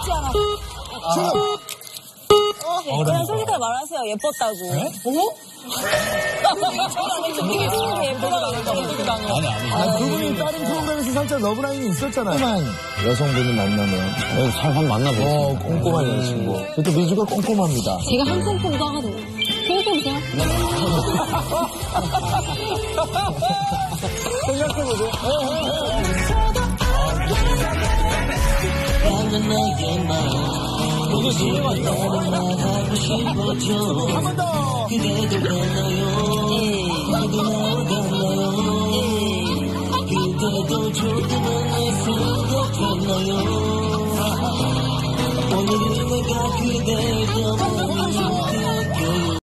예쁘지 않아. 그냥 솔직하게 말하세요. 예뻤다고. 네? 되게 스무게 예쁘다고. 아니. 그분이 다른 프로그램에서 살짝 러브라인이 있었잖아요. 여성분을 만나면. 잘 한번 만나보세요. 꼼꼼한 여자친구. 또 미주가 꼼꼼합니다. 제가 한 꼼꼼도 하거든요. 꼼꼼이세요? 생각해보세요. 이게 진짜 맛있다. 한 번 더. 네.